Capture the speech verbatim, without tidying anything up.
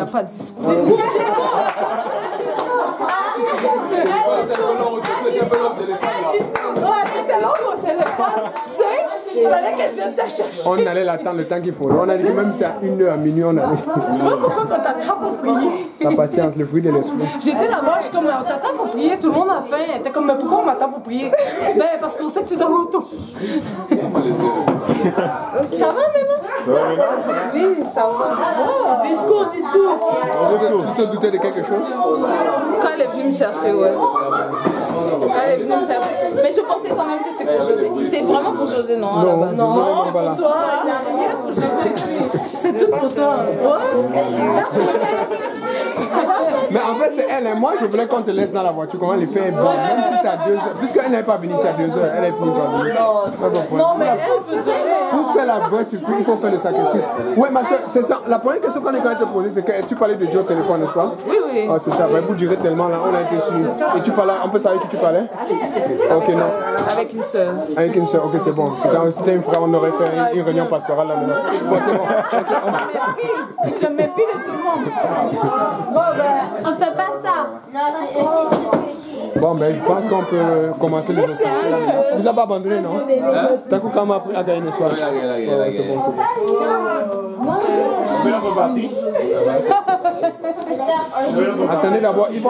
pas de discours. On allait l'attendre le temps qu'il faut. On a dit que même si à une heure, à minuit, on allait. Tu vois pourquoi quand t'attends pour prier? Sa patience, le fruit de l'esprit. J'étais là-bas, je suis comme, on t'attend pour prier, tout le monde a faim. Elle était comme, mais pourquoi on m'attend pour prier? Ben, parce qu'on sait que t'es dans l'auto. Ça va maintenant? Oui, ça va. Discours, discours. Tu te doutais de quelque chose? Quand elle est venue me chercher, ouais. Quand elle est venue me chercher. Mais je pensais quand même que c'est pour José. C'est vraiment pour José, non? À la base. Non, non, pour toi, il n'y a rien pour José. C'est tout pour toi. Mais en fait, c'est elle et moi, je voulais qu'on te laisse dans la voiture, qu'on les fait bon, même si c'est à deux heures. Puisqu'elle n'est pas venue ici à deux heures, elle est venue toi venir. Non, mais elle peut dire. Pour faire la vraie surprise, il faut faire le sacrifice. Oui, ma soeur, c'est ça. La première question qu'on est quand même te poser, c'est que tu parlais de Dieu au téléphone, n'est-ce pas? Oui, oui. Ah, c'est ça. Ben, vous durez tellement là, on a été sûr. Et tu parlais, on peut savoir qui tu parlais? Ok, non. Avec une sœur. Avec une sœur, ok, c'est bon. C'était une frère, on aurait fait une, une réunion pastorale là maintenant. Bon, c'est bon. Okay, on... Il se méfie de tout le monde. On fait pas ça. Non, c'est ce que Bon, ben, je pense qu'on peut commencer le dossier. Vous n'avez pas abandonné, non? T'as coup quand m'a appris à gagner, n'est-ce pas? C'est bon, c'est bon. Attendez d'abord.